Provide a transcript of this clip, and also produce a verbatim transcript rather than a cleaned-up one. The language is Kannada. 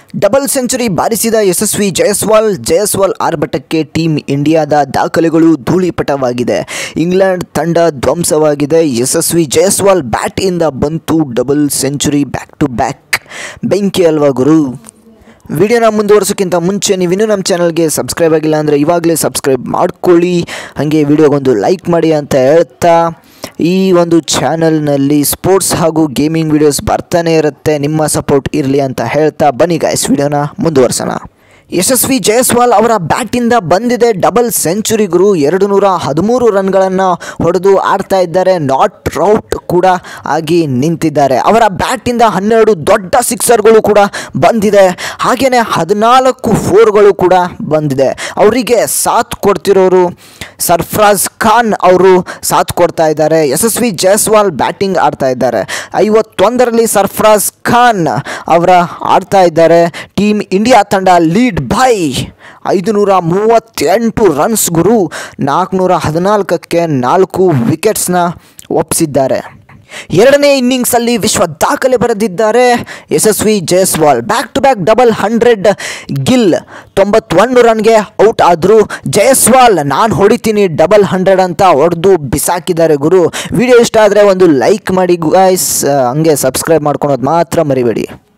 ಡಬಲ್ ಸೆಂಚುರಿ ಬಾರಿಸಿದ ಯಶಸ್ವಿ ಜೈಸ್ವಾಲ್ ಜೈಸ್ವಾಲ್ ಆರ್ಭಟಕ್ಕೆ ಟೀಮ್ ಇಂಡಿಯಾದ ದಾಖಲೆಗಳು ಧೂಳಿಪಟವಾಗಿದೆ. ಇಂಗ್ಲೆಂಡ್ ತಂಡ ಧ್ವಂಸವಾಗಿದೆ. ಯಶಸ್ವಿ ಜೈಸ್ವಾಲ್ ಬ್ಯಾಟ್ ಇಂದ ಬಂತು double century back to back. ಬೆಂಕಿ ಅಲ್ವಾ ಗುರು. ವಿಡಿಯೋನ ಮುಂದುವರ್ಸೋಕ್ಕಿಂತ ಮುಂಚೆ ನೀವಿನ್ನೂ ನಮ್ಮ ಚಾನಲ್ಗೆ ಸಬ್ಸ್ಕ್ರೈಬ್ ಆಗಿಲ್ಲ ಅಂದರೆ ಇವಾಗಲೇ ಸಬ್ಸ್ಕ್ರೈಬ್ ಮಾಡ್ಕೊಳ್ಳಿ, ಹಾಗೆ ವಿಡಿಯೋಗೊಂದು ಲೈಕ್ ಮಾಡಿ ಅಂತ ಹೇಳ್ತಾ ಈ ಒಂದು ಚಾನಲ್ನಲ್ಲಿ ಸ್ಪೋರ್ಟ್ಸ್ ಹಾಗೂ ಗೇಮಿಂಗ್ ವಿಡಿಯೋಸ್ ಬರ್ತಾನೆ ಇರುತ್ತೆ. ನಿಮ್ಮ ಸಪೋರ್ಟ್ ಇರಲಿ ಅಂತ ಹೇಳ್ತಾ ಬನ್ನಿ ಗಾಯ್ಸ್ ವಿಡಿಯೋನ ಮುಂದುವರ್ಸೋಣ. ಯಶಸ್ವಿ ಜೈಸ್ವಾಲ್ ಅವರ ಬ್ಯಾಟಿಂದ ಬಂದಿದೆ ಡಬಲ್ ಸೆಂಚುರಿ ಗುರು. ಎರಡು ನೂರ ಹದಿಮೂರು ರನ್ಗಳನ್ನು ಹೊಡೆದು ಆಡ್ತಾ ಇದ್ದಾರೆ. ನಾಟ್ ಔಟ್ ಕೂಡ ಆಗಿ ನಿಂತಿದ್ದಾರೆ. ಅವರ ಬ್ಯಾಟಿಂದ ಹನ್ನೆರಡು ದೊಡ್ಡ ಸಿಕ್ಸರ್ಗಳು ಕೂಡ ಬಂದಿದೆ, ಹಾಗೆಯೇ ಹದಿನಾಲ್ಕು ಫೋರ್ಗಳು ಕೂಡ ಬಂದಿದೆ. ಅವರಿಗೆ ಸಾಥ್ ಕೊಡ್ತಿರೋರು ಸರ್ಫರಾಜ್ ಖಾನ್ ಅವರು ಸಾಥ್ ಕೊಡ್ತಾ ಇದ್ದಾರೆ. ಯಶಸ್ವಿ ಜೈಸ್ವಾಲ್ ಬ್ಯಾಟಿಂಗ್ ಆಡ್ತಾ ಇದ್ದಾರೆ. ಐವತ್ತೊಂದರಲ್ಲಿ ಸರ್ಫರಾಜ್ ಖಾನ್ ಅವರ ಆಡ್ತಾ ಇದ್ದಾರೆ. ಟೀಮ್ ಇಂಡಿಯಾ ತಂಡ ಲೀಡ್ ಬೈ ಐದುನೂರ ಮೂವತ್ತೆಂಟು ರನ್ಸ್ ಗುರು. ನಾಲ್ಕುನೂರ ಹದಿನಾಲ್ಕಕ್ಕೆ ನಾಲ್ಕು ವಿಕೆಟ್ಸ್ನ ಒಪ್ಪಿಸಿದ್ದಾರೆ. ಎರಡನೇ ಇನ್ನಿಂಗ್ಸಲ್ಲಿ ವಿಶ್ವ ದಾಖಲೆ ಬರೆದಿದ್ದಾರೆ Yashasvi Jaiswal. Back to back double hundred. Gill ತೊಂಬತ್ತೊಂದು ರನ್ಗೆ ಔಟ್ ಆದರು. ಜೈಸ್ವಾಲ್ ನಾನು ಹೊಡಿತೀನಿ ಡಬಲ್ ಹಂಡ್ರೆಡ್ ಅಂತ ಹೊಡೆದು ಬಿಸಾಕಿದ್ದಾರೆ ಗುರು. ವಿಡಿಯೋ ಇಷ್ಟ ಆದರೆ ಒಂದು ಲೈಕ್ ಮಾಡಿ ಗಾಯ್ಸ್, ಹಂಗೆ ಸಬ್ಸ್ಕ್ರೈಬ್ ಮಾಡ್ಕೊಳೋದು ಮಾತ್ರ ಮರಿಬೇಡಿ.